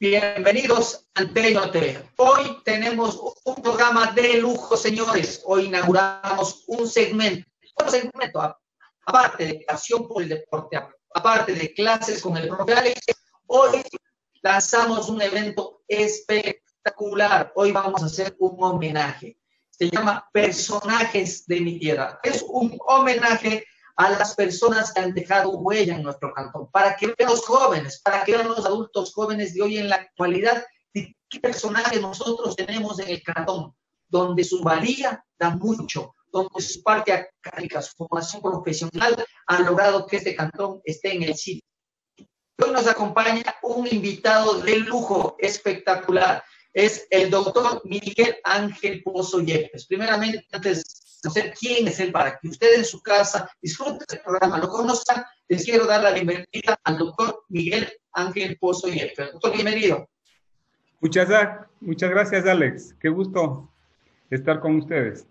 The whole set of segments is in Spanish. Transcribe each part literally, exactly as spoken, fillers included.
Bienvenidos a Antenio T V. Hoy tenemos un programa de lujo, señores. Hoy inauguramos un segmento, un segmento aparte de pasión por el deporte, aparte de clases con el profe Alex. Hoy lanzamos un evento espectacular. Hoy vamos a hacer un homenaje. Se llama Personajes de mi Tierra. Es un homenaje a las personas que han dejado huella en nuestro cantón, para que vean los jóvenes, para que vean los adultos jóvenes de hoy en la actualidad, de qué personajes nosotros tenemos en el cantón, donde su valía da mucho, donde su parte académica, su formación profesional ha logrado que este cantón esté en el sitio. Hoy nos acompaña un invitado de lujo espectacular, es el doctor Miguel Ángel Pozo Yepes. Primeramente, antes no sé quién es él, para que ustedes en su casa disfruten del programa, lo conozcan, les quiero dar la bienvenida al doctor Miguel Ángel Pozo Yepes. Doctor, bienvenido. Muchas, muchas gracias, Alex. Qué gusto estar con ustedes.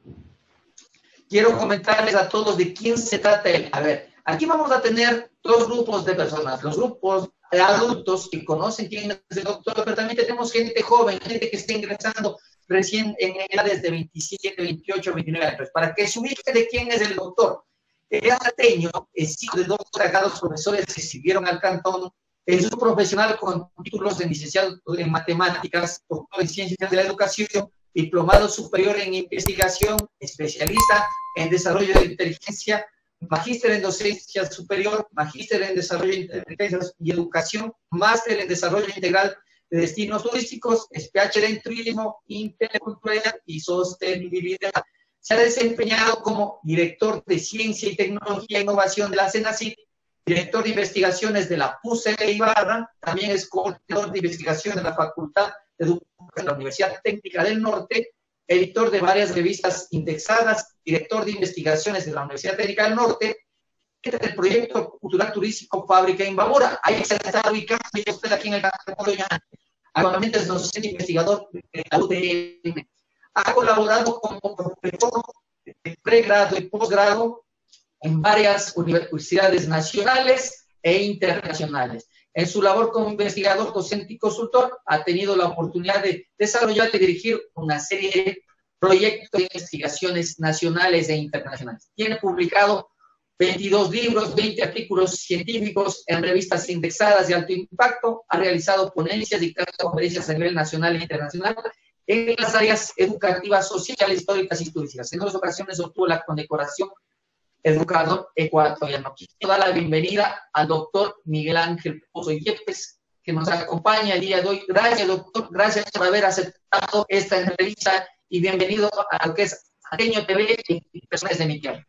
Quiero comentarles a todos de quién se trata él. A ver, aquí vamos a tener dos grupos de personas, los grupos de adultos que conocen quién es el doctor, pero también tenemos gente joven, gente que está ingresando recién en edades de veintisiete, veintiocho, veintinueve años, para que se ubique de quién es el doctor. Es ateño, es hijo de dos sagrados profesores que sirvieron al cantón, es un profesional con títulos de licenciado en matemáticas, doctor en ciencias de la educación, diplomado superior en investigación, especialista en desarrollo de inteligencia, magíster en docencia superior, magíster en desarrollo de inteligencia y educación, máster en desarrollo integral de destinos turísticos, es P H D en turismo, interculturalidad y sostenibilidad. Se ha desempeñado como director de Ciencia y Tecnología e Innovación de la CENACIT, director de investigaciones de la P U C de Ibarra, también es coordinador de investigación de la Facultad de Educación de la Universidad Técnica del Norte, editor de varias revistas indexadas, director de investigaciones de la Universidad Técnica del Norte, del proyecto cultural turístico Fábrica Imbabura. Ahí se está ubicando usted aquí en el cantón de Ollanta. Actualmente es docente investigador de la U D M. Ha colaborado como profesor de pregrado y posgrado en varias universidades nacionales e internacionales. En su labor como investigador, docente y consultor, ha tenido la oportunidad de desarrollar y dirigir una serie de proyectos de investigaciones nacionales e internacionales. Tiene publicado veintidós libros, veinte artículos científicos en revistas indexadas de alto impacto, ha realizado ponencias y conferencias a nivel nacional e internacional en las áreas educativas, sociales, históricas y turísticas. En dos ocasiones obtuvo la condecoración Educador Ecuatoriano. Quiero dar la bienvenida al doctor Miguel Ángel Pozo Yepes, que nos acompaña el día de hoy. Gracias, doctor, gracias por haber aceptado esta entrevista y bienvenido a lo que es Antenio T V y Personajes de mi Tierra.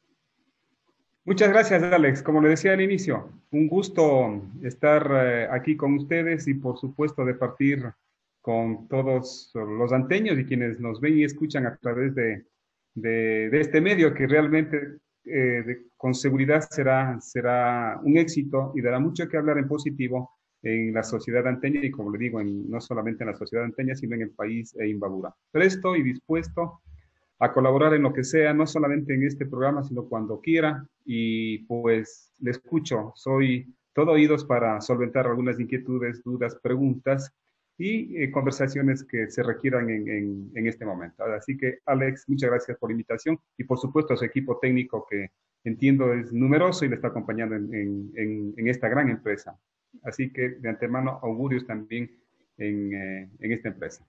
Muchas gracias, Alex. Como le decía al inicio, un gusto estar eh, aquí con ustedes y, por supuesto, de partir con todos los anteños y quienes nos ven y escuchan a través de, de, de este medio que realmente, eh, de, con seguridad, será, será un éxito y dará mucho que hablar en positivo en la sociedad anteña y, como le digo, en, no solamente en la sociedad anteña, sino en el país e Imbabura. Presto y dispuesto a colaborar en lo que sea, no solamente en este programa, sino cuando quiera, y pues le escucho, soy todo oídos para solventar algunas inquietudes, dudas, preguntas y eh, conversaciones que se requieran en, en, en este momento. Así que, Alex, muchas gracias por la invitación y por supuesto a su equipo técnico que entiendo es numeroso y le está acompañando en, en, en, en esta gran empresa. Así que de antemano augurios también en, eh, en esta empresa.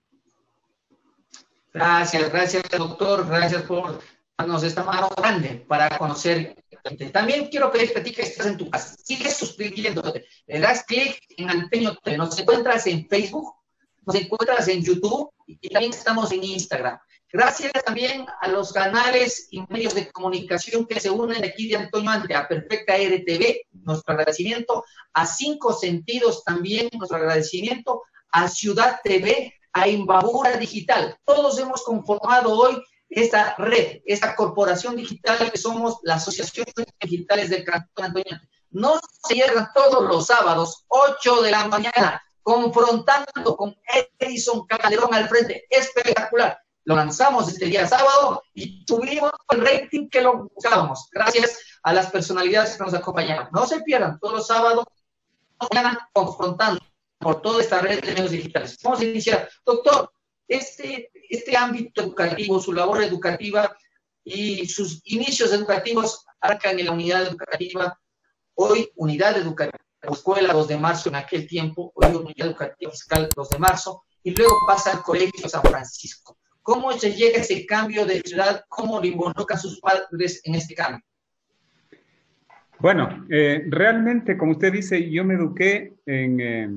Gracias, gracias, doctor. Gracias por darnos esta mano grande para conocer. También quiero pedirte a ti que estás en tu casa. Sigue suscribiéndote. Le das clic en Antenio T V. Nos encuentras en Facebook, nos encuentras en YouTube y también estamos en Instagram. Gracias también a los canales y medios de comunicación que se unen aquí de Antonio Ante, a Perfecta R T V, nuestro agradecimiento. A Cinco Sentidos también, nuestro agradecimiento. A Ciudad T V, a Imbabura Digital. Todos hemos conformado hoy esta red, esta corporación digital que somos las asociaciones digitales del Cantón Antonio. No se cierran todos los sábados, ocho de la mañana, confrontando con Edison Calderón al frente. Espectacular. Lo lanzamos este día sábado y tuvimos el rating que lo buscábamos. Gracias a las personalidades que nos acompañaron. No se pierdan, todos los sábados, mañana, confrontando por toda esta red de medios digitales. Vamos a iniciar. Doctor, este, este ámbito educativo, su labor educativa y sus inicios educativos arrancan en la unidad educativa, hoy unidad educativa, escuela dos de marzo en aquel tiempo, hoy unidad educativa fiscal dos de marzo, y luego pasa al Colegio San Francisco. ¿Cómo se llega a ese cambio de ciudad? ¿Cómo lo involucran sus padres en este cambio? Bueno, eh, realmente, como usted dice, yo me eduqué en, eh,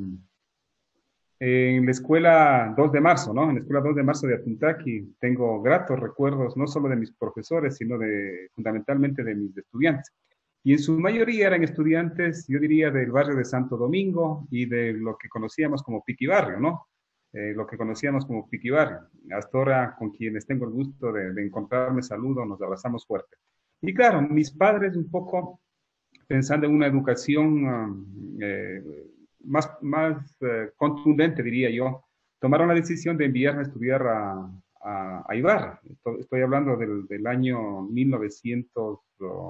en la escuela dos de marzo, ¿no? En la escuela dos de marzo de Atuntaqui. Tengo gratos recuerdos, no solo de mis profesores, sino de, fundamentalmente de mis estudiantes. Y en su mayoría eran estudiantes, yo diría, del barrio de Santo Domingo y de lo que conocíamos como Piqui Barrio, ¿no? Eh, lo que conocíamos como Piqui Barrio. Hasta ahora, con quienes tengo el gusto de, de encontrarme, saludo, nos abrazamos fuerte. Y claro, mis padres un poco pensando en una educación uh, eh, más, más eh, contundente, diría yo, tomaron la decisión de enviarme a estudiar a, a, a Ibarra. Estoy, estoy hablando del, del año mil novecientos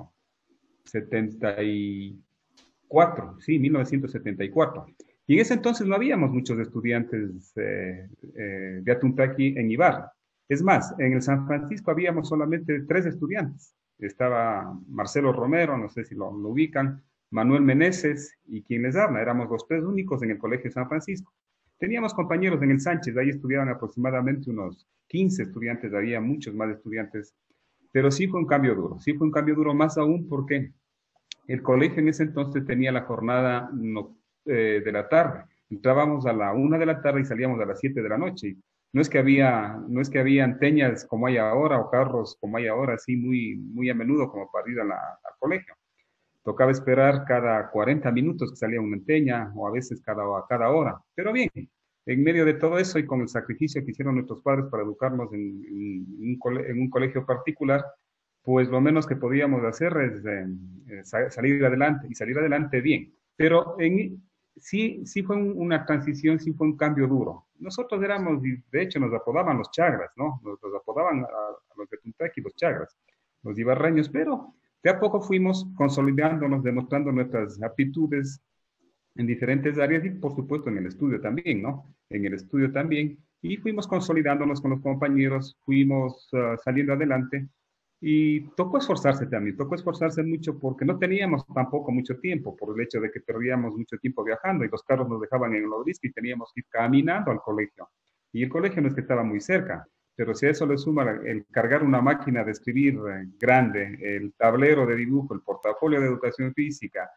setenta y cuatro, sí, mil novecientos setenta y cuatro. Y en ese entonces no habíamos muchos estudiantes eh, eh, de Atuntaqui en Ibarra. Es más, en el San Francisco habíamos solamente tres estudiantes. Estaba Marcelo Romero, no sé si lo, lo ubican, Manuel Meneses y quien les habla. Éramos los tres únicos en el Colegio San Francisco. Teníamos compañeros en el Sánchez, ahí estudiaban aproximadamente unos quince estudiantes, había muchos más estudiantes, pero sí fue un cambio duro, sí fue un cambio duro más aún porque el colegio en ese entonces tenía la jornada no, eh, de la tarde. Entrábamos a la una de la tarde y salíamos a las siete de la noche. No es que había, no es que había anteñas como hay ahora o carros como hay ahora, así muy, muy a menudo como para ir a la, al colegio. Tocaba esperar cada cuarenta minutos que salía una anteña o a veces cada, cada hora. Pero bien, en medio de todo eso y con el sacrificio que hicieron nuestros padres para educarnos en, en, un, cole, en un colegio particular, pues lo menos que podíamos hacer es eh, salir adelante y salir adelante bien. Pero en, sí, sí fue un, una transición, sí fue un cambio duro. Nosotros éramos, de hecho nos apodaban los chagras, ¿no? Nos, nos apodaban a, a los de Atuntaqui los chagras, los ibarreños, pero de a poco fuimos consolidándonos, demostrando nuestras aptitudes en diferentes áreas y por supuesto en el estudio también, ¿no? En el estudio también. Y fuimos consolidándonos con los compañeros, fuimos uh, saliendo adelante. Y tocó esforzarse también, tocó esforzarse mucho porque no teníamos tampoco mucho tiempo, por el hecho de que perdíamos mucho tiempo viajando y los carros nos dejaban en el Obrisco y teníamos que ir caminando al colegio. Y el colegio no es que estaba muy cerca, pero si a eso le suma el cargar una máquina de escribir eh, grande, el tablero de dibujo, el portafolio de educación física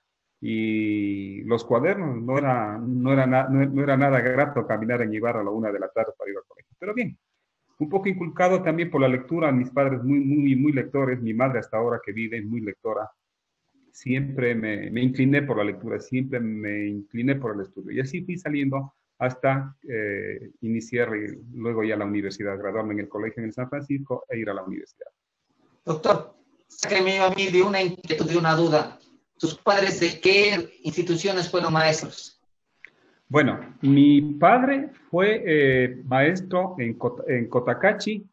y los cuadernos, no era, no era, na, no, no era nada grato caminar en Ibarra a la una de la tarde para ir al colegio. Pero bien. Un poco inculcado también por la lectura, mis padres muy, muy, muy lectores, mi madre hasta ahora que vive es muy lectora, siempre me, me incliné por la lectura, siempre me incliné por el estudio. Y así fui saliendo hasta eh, iniciar luego ya la universidad, graduarme en el colegio en el San Francisco e ir a la universidad. Doctor, sáqueme a mí de una inquietud, de una duda. ¿Sus padres de qué instituciones fueron maestros? Bueno, mi padre fue eh, maestro en, Cot en Cotacachi,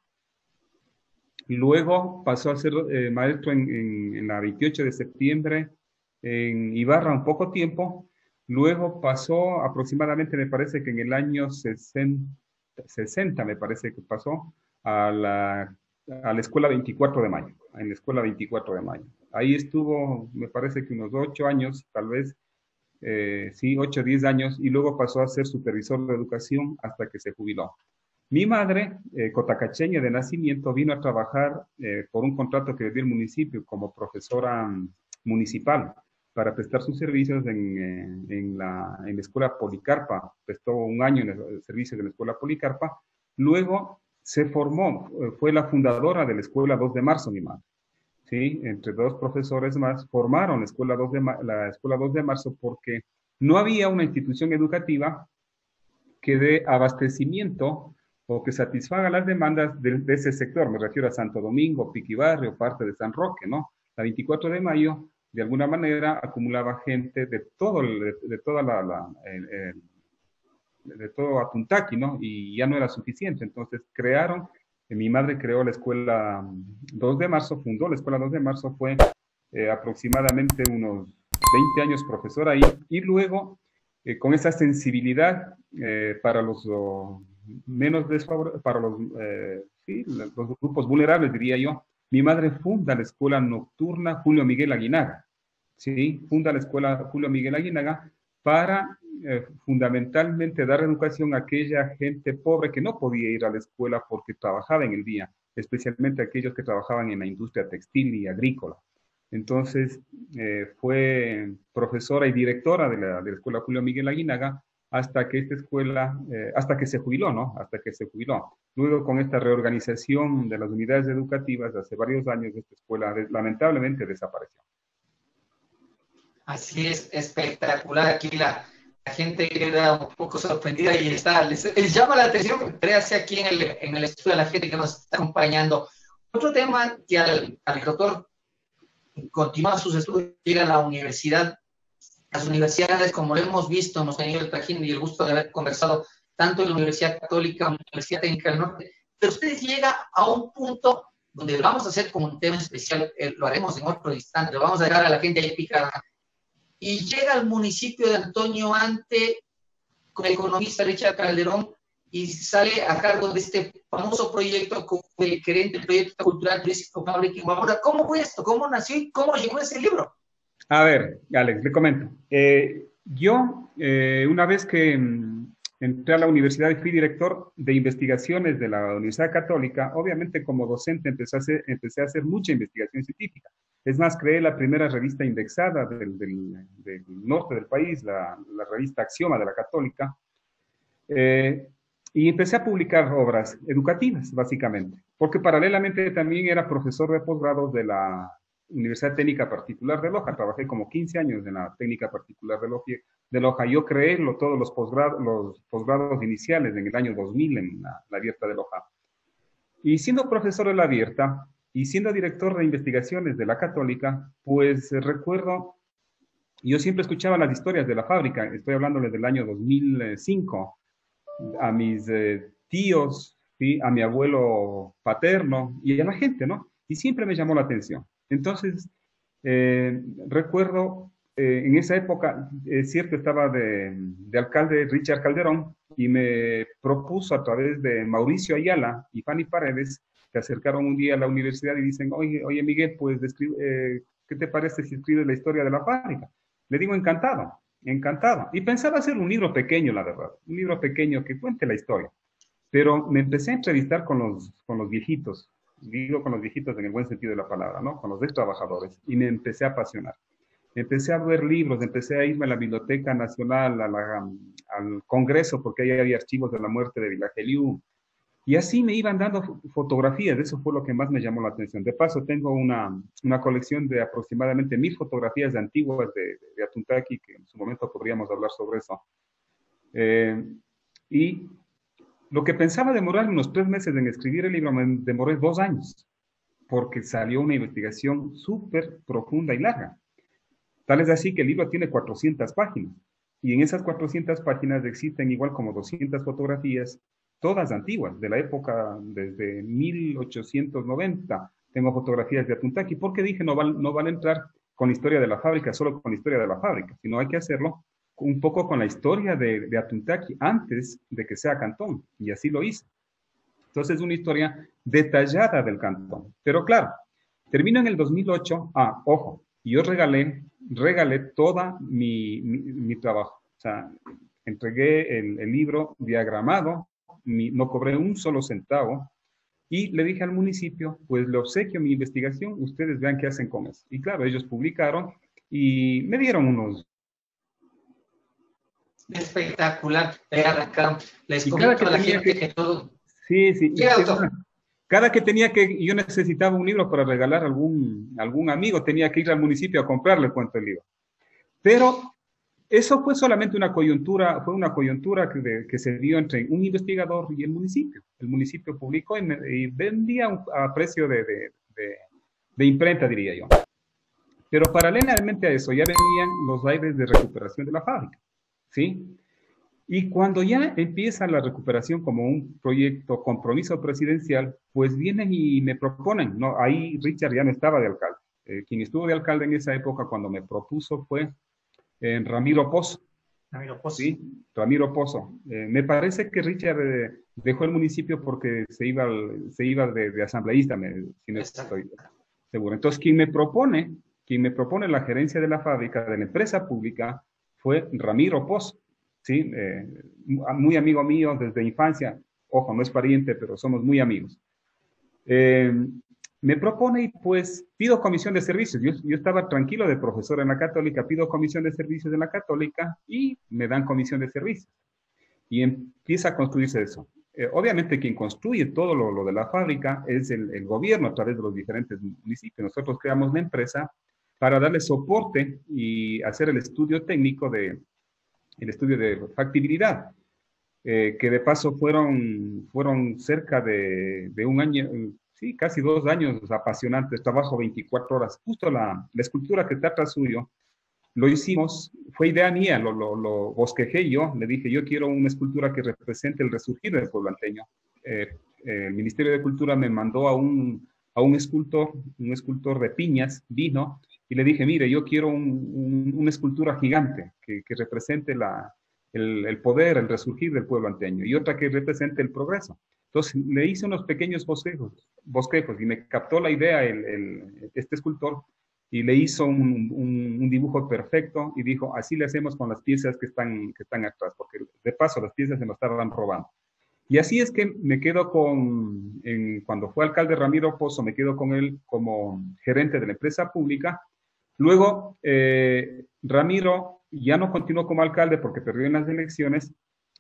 y luego pasó a ser eh, maestro en, en, en la veintiocho de septiembre en Ibarra un poco tiempo, luego pasó aproximadamente, me parece que en el año sesenta, sesenta me parece que pasó, a la, a la escuela veinticuatro de mayo, en la escuela veinticuatro de mayo. Ahí estuvo, me parece que unos ocho años, tal vez, Eh, sí, ocho o diez años, y luego pasó a ser supervisor de educación hasta que se jubiló. Mi madre, eh, cotacacheña de nacimiento, vino a trabajar eh, por un contrato que le dio el municipio como profesora um, municipal para prestar sus servicios en, eh, en, la, en la escuela Policarpa. Prestó un año en el servicio de la escuela Policarpa. Luego se formó, eh, fue la fundadora de la escuela dos de marzo, mi madre. ¿Sí? Entre dos profesores más, formaron la escuela, dos de la escuela dos de marzo porque no había una institución educativa que dé abastecimiento o que satisfaga las demandas de, de ese sector. Me refiero a Santo Domingo, Piqui Barrio, parte de San Roque, ¿no? La veinticuatro de mayo, de alguna manera, acumulaba gente de todo, de, de toda la, la el, el, de todo Atuntaqui, ¿no? Y ya no era suficiente. Entonces crearon, mi madre creó la escuela dos de marzo, fundó la escuela dos de marzo, fue eh, aproximadamente unos veinte años profesora ahí, y luego eh, con esa sensibilidad eh, para los oh, menos desfavorecidos, para los, eh, sí, los grupos vulnerables, diría yo. Mi madre funda la escuela nocturna Julio Miguel Aguinaga, ¿sí? Funda la escuela Julio Miguel Aguinaga para eh, fundamentalmente dar educación a aquella gente pobre que no podía ir a la escuela porque trabajaba en el día, especialmente aquellos que trabajaban en la industria textil y agrícola. Entonces, eh, fue profesora y directora de la, de la escuela Julio Miguel Aguinaga hasta que esta escuela, eh, hasta que se jubiló, ¿no? Hasta que se jubiló. Luego, con esta reorganización de las unidades educativas, hace varios años, esta escuela lamentablemente desapareció. Así es, espectacular. Aquí la, la gente queda un poco sorprendida y está, les, les llama la atención, créase aquí en el, en el estudio a la gente que nos está acompañando. Otro tema que al, al doctor continúa sus estudios, llega a la universidad. Las universidades, como lo hemos visto, hemos tenido el trajín y el gusto de haber conversado tanto en la Universidad Católica como en la Universidad Técnica del Norte, pero ustedes llegan a un punto donde lo vamos a hacer como un tema especial, eh, lo haremos en otro instante, lo vamos a dejar a la gente ahí picada, y llega al municipio de Antonio Ante con el economista Richard Calderón y sale a cargo de este famoso proyecto como el gerente del proyecto cultural turístico Public Ahora, ¿cómo fue esto? ¿Cómo nació y cómo llegó ese libro? A ver, Alex, le comento. Eh, yo, eh, una vez que mm, entré a la universidad y fui director de investigaciones de la Universidad Católica, obviamente como docente empecé a hacer, empecé a hacer mucha investigación científica. Es más, creé la primera revista indexada del, del, del norte del país, la, la revista Axioma de la Católica, eh, y empecé a publicar obras educativas, básicamente, porque paralelamente también era profesor de posgrados de la Universidad Técnica Particular de Loja. Trabajé como quince años en la Técnica Particular de Loja. De Loja. Yo creé lo, todos los posgrados, los posgrados iniciales en el año dos mil en la, la Abierta de Loja. Y siendo profesor de la Abierta y siendo director de investigaciones de la Católica, pues eh, recuerdo, yo siempre escuchaba las historias de la fábrica, estoy hablándoles del año dos mil cinco, a mis eh, tíos, ¿sí? A mi abuelo paterno y a la gente, ¿no? Y siempre me llamó la atención. Entonces, eh, recuerdo, eh, en esa época, es cierto, estaba de, de alcalde Richard Calderón y me propuso a través de Mauricio Ayala y Fanny Paredes, que acercaron un día a la universidad y dicen, oye, oye Miguel, pues, eh, ¿qué te parece si escribes la historia de la fábrica? Le digo, encantado, encantado. Y pensaba hacer un libro pequeño, la verdad, un libro pequeño que cuente la historia. Pero me empecé a entrevistar con los, con los viejitos, digo con los viejitos en el buen sentido de la palabra, ¿no? Con los ex trabajadores, y me empecé a apasionar. Empecé a ver libros, empecé a irme a la Biblioteca Nacional, a la, al Congreso, porque ahí había archivos de la muerte de Vilageliu, y así me iban dando fotografías, eso fue lo que más me llamó la atención. De paso, tengo una, una colección de aproximadamente mil fotografías de antiguas de, de, de Atuntaqui, que en su momento podríamos hablar sobre eso. Eh, y lo que pensaba demorar unos tres meses en escribir el libro, me demoré dos años, porque salió una investigación súper profunda y larga. Tal es así que el libro tiene cuatrocientas páginas, y en esas cuatrocientas páginas existen igual como doscientas fotografías, todas antiguas, de la época desde mil ochocientos noventa. Tengo fotografías de Atuntaqui, porque dije, no, val, no vale entrar con la historia de la fábrica, solo con la historia de la fábrica, sino hay que hacerlo un poco con la historia de, de Atuntaqui antes de que sea cantón, y así lo hice. Entonces, una historia detallada del cantón. Pero claro, termino en el dos mil ocho, ah, ojo, yo regalé, regalé toda mi, mi, mi trabajo. O sea, entregué el, el libro diagramado, mi, no cobré un solo centavo, y le dije al municipio, pues le obsequio mi investigación, ustedes vean qué hacen con eso. Y claro, ellos publicaron y me dieron unos... Espectacular, le arrancaron, les comento a la gente que, que todo... Sí, sí. ¿Qué auto? Cada que tenía que, yo necesitaba un libro para regalar a algún, algún amigo, tenía que ir al municipio a comprarle cuánto el libro. Pero eso fue solamente una coyuntura, fue una coyuntura que, de, que se dio entre un investigador y el municipio. El municipio publicó y, me, y vendía un, a precio de, de, de, de imprenta, diría yo. Pero paralelamente a eso ya venían los aires de recuperación de la fábrica, ¿sí? Y cuando ya empieza la recuperación como un proyecto compromiso presidencial, pues vienen y me proponen, ¿no? Ahí Richard ya no estaba de alcalde. Eh, quien estuvo de alcalde en esa época cuando me propuso fue eh, Ramiro Pozo. Ramiro Pozo. Sí, Ramiro Pozo. Eh, me parece que Richard eh, dejó el municipio porque se iba, al- se iba de, de asambleísta, me, si no Exacto. estoy seguro. Entonces, quien me propone, quien me propone la gerencia de la fábrica, de la empresa pública, fue Ramiro Pozo, ¿sí? Eh, muy amigo mío desde infancia. Ojo, no es pariente, pero somos muy amigos. Eh, Me propone y pues pido comisión de servicios. Yo, yo estaba tranquilo de profesor en la Católica, pido comisión de servicios en la Católica y me dan comisión de servicios. Y empieza a construirse eso. Eh, obviamente quien construye todo lo, lo de la fábrica es el, el, gobierno a través de los diferentes municipios. Nosotros creamos la empresa para darle soporte y hacer el estudio técnico de, el estudio de factibilidad. Eh, que de paso fueron, fueron cerca de, de un año, sí, casi dos años apasionantes, trabajo veinticuatro horas. Justo la, la escultura que trata suyo, lo hicimos, fue idea mía, lo, lo, lo bosquejé yo, le dije, yo quiero una escultura que represente el resurgir del pueblo anteño. Eh, eh, el Ministerio de Cultura me mandó a un, a un escultor, un escultor de piñas, vino, y le dije, mire, yo quiero un, un, una escultura gigante que, que represente la, el, el poder, el resurgir del pueblo anteño, y otra que represente el progreso. Entonces le hice unos pequeños bosquejos, bosquejos y me captó la idea el, el, este escultor, y le hizo un, un, un, dibujo perfecto y dijo, así le hacemos con las piezas que están, que están atrás, porque de paso las piezas se nos estaban robando. Y así es que me quedo con, en, cuando fue alcalde Ramiro Pozo, me quedo con él como gerente de la empresa pública. Luego, eh, Ramiro ya no continuó como alcalde porque perdió en las elecciones.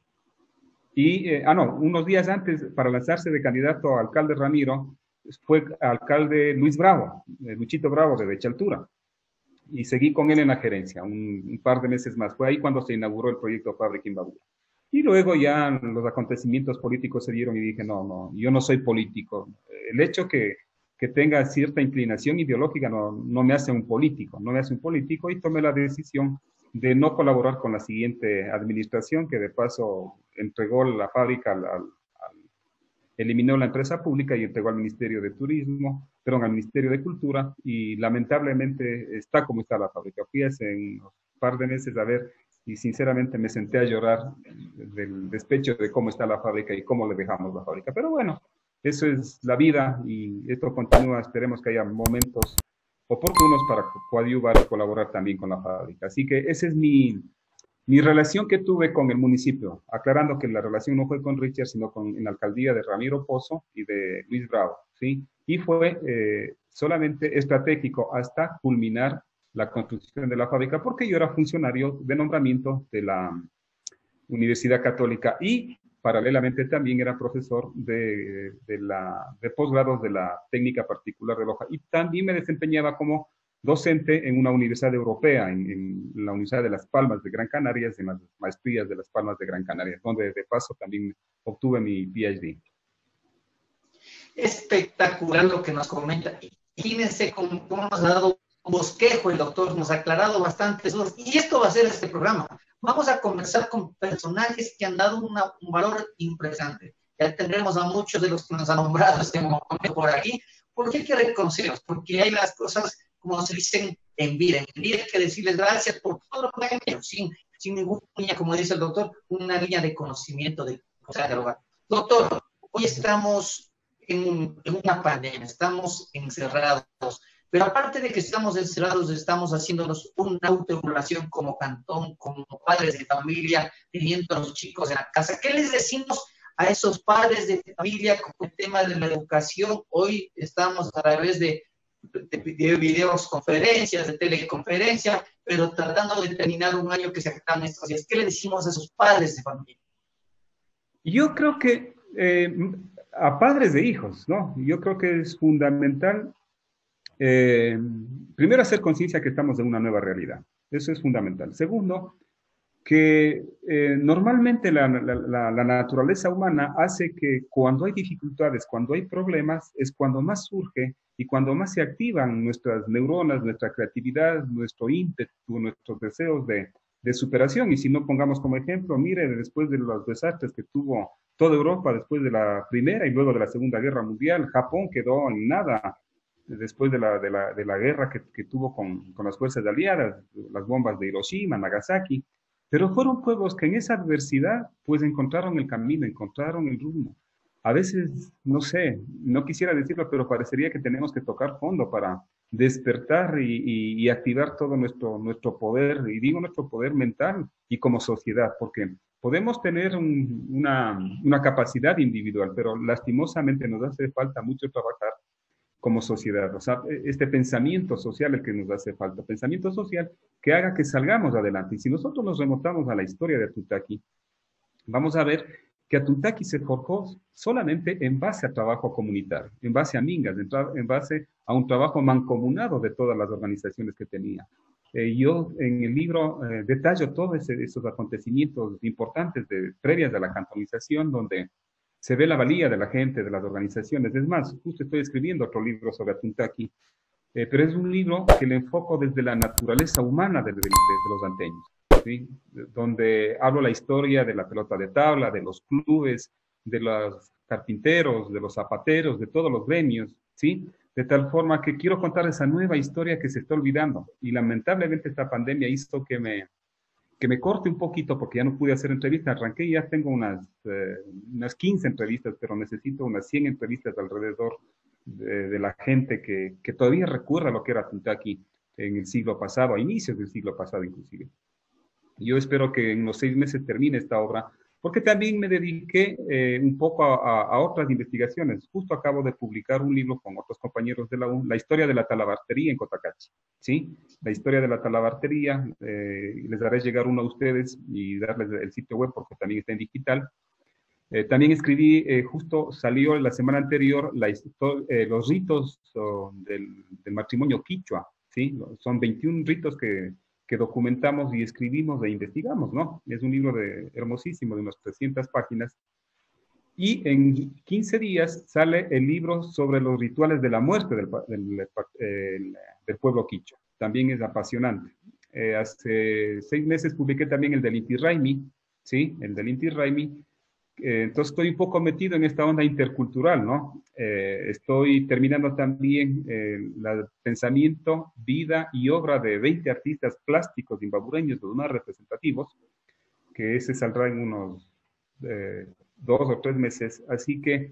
Y, eh, ah, no, unos días antes, para lanzarse de candidato a alcalde Ramiro, fue alcalde Luis Bravo, eh, Luchito Bravo de Bechaltura, y seguí con él en la gerencia un, un par de meses más. Fue ahí cuando se inauguró el proyecto Fábrica Imbabura. Y luego ya los acontecimientos políticos se dieron y dije, no, no, yo no soy político. El hecho que, que tenga cierta inclinación ideológica no, no me hace un político, no me hace un político, y tomé la decisión de no colaborar con la siguiente administración, que de paso entregó la fábrica al, al eliminó la empresa pública y entregó al Ministerio de Turismo, perdón, al Ministerio de Cultura, y lamentablemente está como está la fábrica. Fui hace un par de meses a ver y sinceramente me senté a llorar del despecho de cómo está la fábrica y cómo le dejamos la fábrica. Pero bueno, eso es la vida y esto continúa. Esperemos que haya momentos oportunos para coadyuvar y colaborar también con la fábrica. Así que ese es mi, Mi relación que tuve con el municipio, aclarando que la relación no fue con Richard, sino con en la alcaldía de Ramiro Pozo y de Luis Bravo, ¿sí? Y fue eh, solamente estratégico hasta culminar la construcción de la fábrica, porque yo era funcionario de nombramiento de la Universidad Católica y paralelamente también era profesor de, de, la, de posgrados de la técnica particular de Loja, y también me desempeñaba como docente en una universidad europea, en, en, la Universidad de Las Palmas de Gran Canaria, en las maestrías de Las Palmas de Gran Canaria, donde de paso también obtuve mi PhD. Espectacular lo que nos comenta. Fíjense cómo, cómo nos ha dado un bosquejo el doctor, nos ha aclarado bastante. Y esto va a ser este programa. Vamos a conversar con personajes que han dado una, un valor impresionante. Ya tendremos a muchos de los que nos han nombrado este momento por aquí, porque hay que reconocerlos, porque hay las cosas, como se dicen, en vida. En vida hay que decirles gracias por todo lo que han hecho, sin, sin ninguna línea, como dice el doctor, una línea de conocimiento de cosas de dialogar. Doctor, hoy estamos en, en una pandemia, estamos encerrados, pero aparte de que estamos encerrados, estamos haciéndonos una autorregulación como cantón, como padres de familia, teniendo a los chicos en la casa. ¿Qué les decimos a esos padres de familia con el tema de la educación? Hoy estamos a través de, de, de videoconferencias, de teleconferencia, pero tratando de terminar un año que se acaban estos días. ¿Qué le decimos a esos padres de familia? Yo creo que eh, a padres de hijos, ¿no? Yo creo que es fundamental, eh, primero, hacer conciencia que estamos en una nueva realidad. Eso es fundamental. Segundo, que eh, normalmente la, la, la, la naturaleza humana hace que cuando hay dificultades, cuando hay problemas, es cuando más surge y cuando más se activan nuestras neuronas, nuestra creatividad, nuestro ímpetu, nuestros deseos de, de superación. Y si no, pongamos como ejemplo, mire, después de los desastres que tuvo toda Europa después de la Primera y luego de la Segunda Guerra Mundial, Japón quedó en nada después de la, de la, de la guerra que, que tuvo con, con las fuerzas aliadas, las bombas de Hiroshima, Nagasaki. Pero fueron pueblos que en esa adversidad pues encontraron el camino, encontraron el rumbo. A veces, no sé, no quisiera decirlo, pero parecería que tenemos que tocar fondo para despertar y, y, y activar todo nuestro, nuestro poder, y digo nuestro poder mental y como sociedad, porque podemos tener un, una, una capacidad individual, pero lastimosamente nos hace falta mucho trabajar como sociedad. O sea, este pensamiento social el que nos hace falta, pensamiento social que haga que salgamos adelante. Y si nosotros nos remontamos a la historia de Atuntaqui, vamos a ver que Atuntaqui se forjó solamente en base a trabajo comunitario, en base a mingas, en, en base a un trabajo mancomunado de todas las organizaciones que tenía. Eh, yo en el libro eh, detallo todos ese, esos acontecimientos importantes de, previas de la cantonización, donde se ve la valía de la gente, de las organizaciones. Es más, justo estoy escribiendo otro libro sobre Atuntaqui, eh, pero es un libro que le enfoco desde la naturaleza humana de, de, de, de los anteños, ¿sí? Donde hablo la historia de la pelota de tabla, de los clubes, de los carpinteros, de los zapateros, de todos los gremios, ¿sí? De tal forma que quiero contar esa nueva historia que se está olvidando. Y lamentablemente esta pandemia hizo que me, que me corte un poquito porque ya no pude hacer entrevistas. Arranqué y ya tengo unas, eh, unas quince entrevistas, pero necesito unas cien entrevistas alrededor de, de la gente que, que todavía recuerda lo que era Atuntaqui en el siglo pasado, a inicios del siglo pasado inclusive. Yo espero que en los seis meses termine esta obra, porque también me dediqué eh, un poco a, a, a otras investigaciones. Justo acabo de publicar un libro con otros compañeros de la U, la historia de la talabartería en Cotacachi, ¿sí? La historia de la talabartería, eh, les daré llegar uno a ustedes y darles el sitio web porque también está en digital. Eh, también escribí, eh, justo salió la semana anterior la eh, los ritos oh, del, del matrimonio quichua, ¿sí? Son veintiún ritos que que documentamos y escribimos e investigamos, ¿no? Es un libro de, hermosísimo, de unas trescientas páginas. Y en quince días sale el libro sobre los rituales de la muerte del, del, del, del pueblo quichua. También es apasionante. Eh, hace seis meses publiqué también el del Inti Raymi, ¿sí? El del Inti Raymi. Eh, entonces estoy un poco metido en esta onda intercultural, ¿no? Eh, estoy terminando también el eh, pensamiento, vida y obra de veinte artistas plásticos zimbabureños, los más representativos, que ese saldrá en unos eh, dos o tres meses. Así que,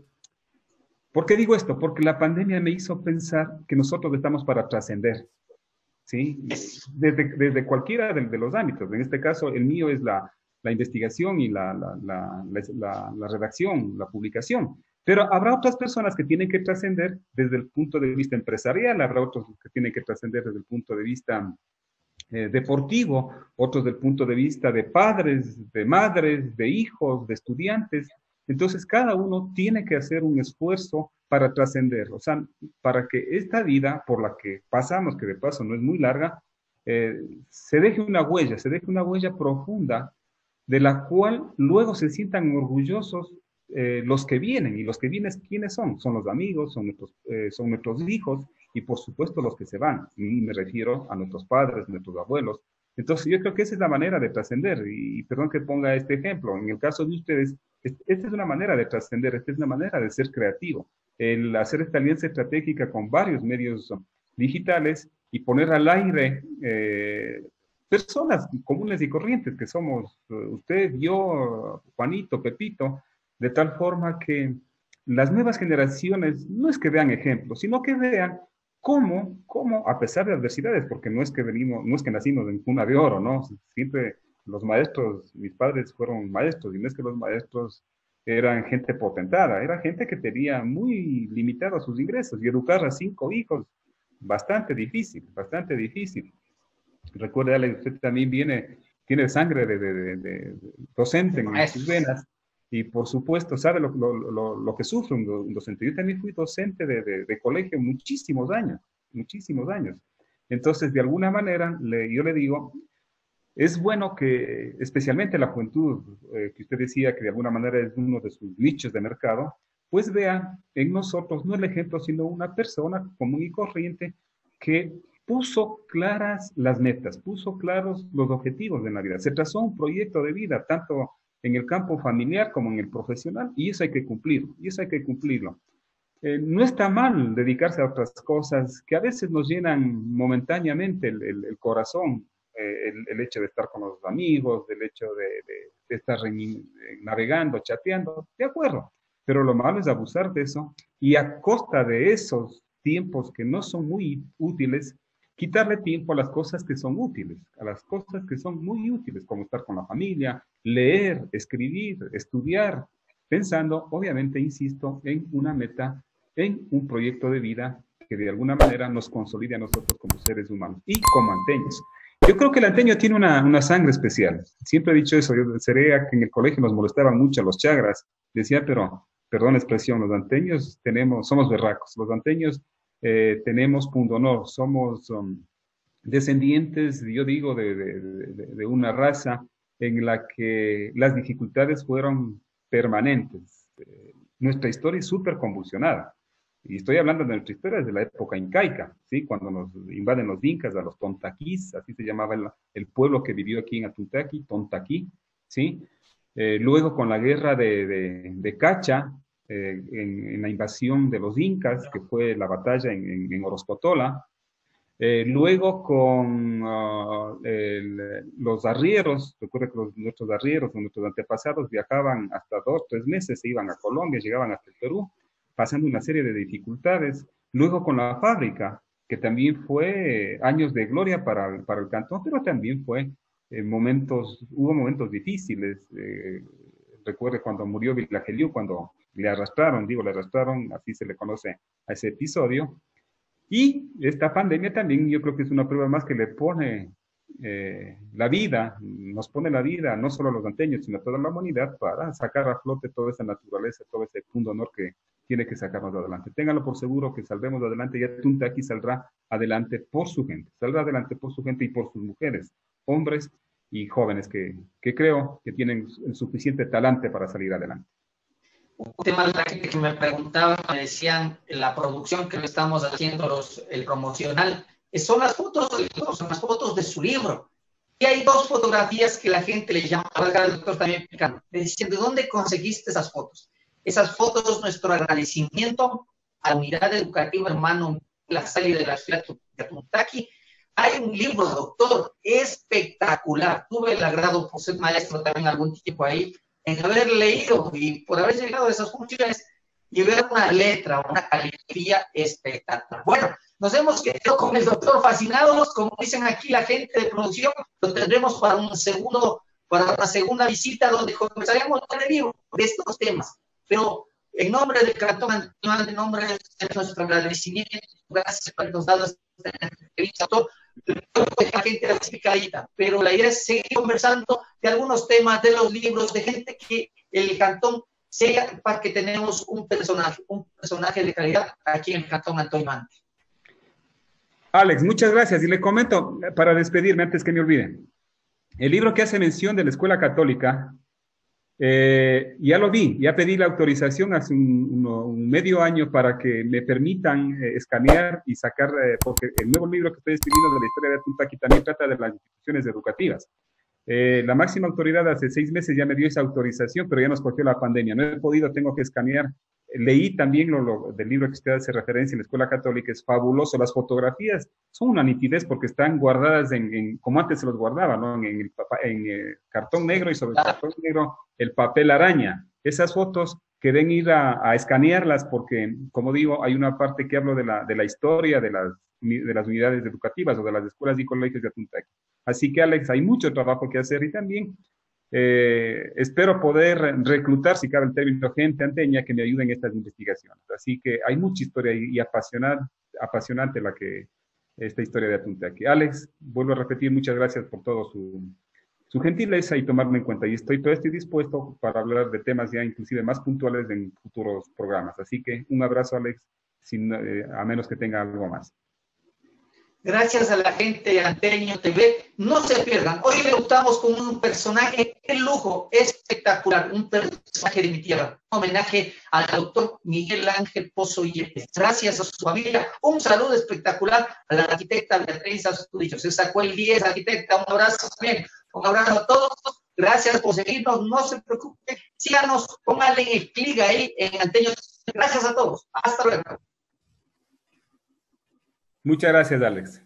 ¿por qué digo esto? Porque la pandemia me hizo pensar que nosotros estamos para trascender, ¿sí? Desde, desde cualquiera de, de los ámbitos. En este caso, el mío es la la investigación y la, la, la, la, la redacción, la publicación. Pero habrá otras personas que tienen que trascender desde el punto de vista empresarial, habrá otros que tienen que trascender desde el punto de vista eh, deportivo, otros desde el punto de vista de padres, de madres, de hijos, de estudiantes. Entonces, cada uno tiene que hacer un esfuerzo para trascender, o sea, para que esta vida por la que pasamos, que de paso no es muy larga, eh, se deje una huella, se deje una huella profunda de la cual luego se sientan orgullosos eh, los que vienen. Y los que vienen, ¿quiénes son? Son los amigos, son nuestros, eh, son nuestros hijos y por supuesto los que se van. Y me refiero a nuestros padres, nuestros abuelos. Entonces yo creo que esa es la manera de trascender. Y, y perdón que ponga este ejemplo. En el caso de ustedes, esta es una manera de trascender, esta es una manera de ser creativo. El hacer esta alianza estratégica con varios medios digitales y poner al aire eh, personas comunes y corrientes que somos usted, yo, Juanito, Pepito, de tal forma que las nuevas generaciones no es que vean ejemplos, sino que vean cómo, cómo, a pesar de adversidades, porque no es que venimos, no es que nacimos en cuna de oro, ¿no? Siempre los maestros, mis padres fueron maestros, y no es que los maestros eran gente potentada, era gente que tenía muy limitados sus ingresos, y educar a cinco hijos, bastante difícil, bastante difícil. Recuerde, usted también viene, tiene sangre de, de, de, de docente en sus venas y por supuesto sabe lo, lo, lo, lo que sufre un, un docente. Yo también fui docente de, de, de colegio muchísimos años, muchísimos años. Entonces, de alguna manera, le, yo le digo, es bueno que, especialmente la juventud, eh, que usted decía que de alguna manera es uno de sus nichos de mercado, pues vea en nosotros no el ejemplo, sino una persona común y corriente que puso claras las metas, puso claros los objetivos de la vida. Se trazó un proyecto de vida, tanto en el campo familiar como en el profesional, y eso hay que cumplirlo, y eso hay que cumplirlo. Eh, no está mal dedicarse a otras cosas que a veces nos llenan momentáneamente el, el, el corazón, eh, el, el hecho de estar con los amigos, del hecho de, de, de estar en, navegando, chateando, de acuerdo, pero lo malo es abusar de eso y a costa de esos tiempos que no son muy útiles, quitarle tiempo a las cosas que son útiles, a las cosas que son muy útiles, como estar con la familia, leer, escribir, estudiar, pensando, obviamente, insisto, en una meta, en un proyecto de vida que de alguna manera nos consolide a nosotros como seres humanos y como anteños. Yo creo que el anteño tiene una, una sangre especial. Siempre he dicho eso. Yo sería que en el colegio nos molestaban mucho los chagras. Decía, pero, perdón la expresión, los anteños tenemos, somos berracos. Los anteños eh, tenemos pundonor, somos um, descendientes, yo digo, de, de, de, de una raza en la que las dificultades fueron permanentes. Eh, nuestra historia es súper convulsionada. Y estoy hablando de nuestra historia desde la época incaica, ¿sí? Cuando nos invaden los incas, a los tontaquís, así se llamaba el, el pueblo que vivió aquí en Atuntaqui, Tontaquí, ¿sí? Eh, luego con la guerra de, de, de Cacha, eh, en, en la invasión de los incas, que fue la batalla en, en, en Orozcotola, eh, luego con uh, el, los arrieros, recuerda que los, nuestros arrieros, nuestros antepasados viajaban hasta dos, tres meses, se iban a Colombia, llegaban hasta el Perú, pasando una serie de dificultades. Luego con la fábrica, que también fue años de gloria para, para el cantón, pero también fue eh, momentos, hubo momentos difíciles. Eh, recuerde cuando murió Vilageliu, cuando le arrastraron, digo, le arrastraron, así se le conoce a ese episodio. Y esta pandemia también yo creo que es una prueba más que le pone eh, la vida, nos pone la vida, no solo a los anteños, sino a toda la humanidad, para sacar a flote toda esa naturaleza, todo ese punto honor que tiene que sacarnos adelante. Ténganlo por seguro que saldremos adelante y Atuntaqui saldrá adelante por su gente, saldrá adelante por su gente y por sus mujeres, hombres y jóvenes que, que creo que tienen el suficiente talante para salir adelante. Un tema de la gente que me preguntaba, me decían, la producción que le estamos haciendo, los, el promocional, son las fotos, son las fotos de su libro. Y hay dos fotografías que la gente le llama, el doctor también explicando, me dicen, ¿de dónde conseguiste esas fotos? Esas fotos, nuestro agradecimiento a la unidad educativa hermano La Salle de la ciudad de Atuntaqui. Hay un libro, doctor, espectacular. Tuve el agrado por ser maestro también algún tiempo ahí, en haber leído y por haber llegado a esas funciones y ver una letra, una caligrafía espectacular. Bueno, nos hemos quedado con el doctor fascinados, como dicen aquí la gente de producción, lo tendremos para un segundo, para una segunda visita donde conversaremos de estos temas. Pero en nombre del Cantón Antonio, en nombre de nuestro agradecimiento, gracias por los dados de la entrevista, la gente explicadita, pero la idea es seguir conversando de algunos temas, de los libros, de gente que el Cantón sea para que tenemos un personaje, un personaje de calidad aquí en el Cantón Antonio Mante. Alex, muchas gracias. Y le comento, para despedirme, antes que me olvide, el libro que hace mención de la Escuela Católica, Eh, ya lo vi, ya pedí la autorización hace un, uno, un medio año para que me permitan eh, escanear y sacar, eh, porque el nuevo libro que estoy escribiendo de la historia de Atuntaqui también trata de las instituciones educativas. Eh, la máxima autoridad hace seis meses ya me dio esa autorización, pero ya nos cogió la pandemia. No he podido, tengo que escanear. Leí también lo, lo del libro que usted hace referencia en la Escuela Católica, es fabuloso. Las fotografías son una nitidez porque están guardadas en, en como antes se los guardaba, ¿no? En, en, el, en el cartón negro y sobre el cartón negro el papel araña. Esas fotos que deben ir a, a escanearlas porque, como digo, hay una parte que hablo de la, de la historia de las, de las unidades educativas o de las escuelas y colegios de Atuntaqui. Así que, Alex, hay mucho trabajo que hacer y también Eh, espero poder reclutar, si cabe el término, gente anteña que me ayude en estas investigaciones. Así que hay mucha historia y, y apasionante, apasionante la que, esta historia de Atuntaqui. Alex, vuelvo a repetir, muchas gracias por todo su, su gentileza y tomarme en cuenta. Y estoy, todo estoy dispuesto para hablar de temas ya inclusive más puntuales en futuros programas. Así que un abrazo, Alex, sin, eh, a menos que tenga algo más. Gracias a la gente de Anteño T V. No se pierdan. Hoy debutamos con un personaje de lujo, espectacular, un personaje de mi tierra. Un homenaje al doctor Miguel Ángel Pozo Yepes. Gracias a su familia. Un saludo espectacular a la arquitecta Beatriz Astudillo. Se sacó el diez, arquitecta. Un abrazo también. Un abrazo a todos. Gracias por seguirnos. No se preocupen. Síganos. Pónganle el clic ahí en Anteño. Gracias a todos. Hasta luego. Muchas gracias, Alex.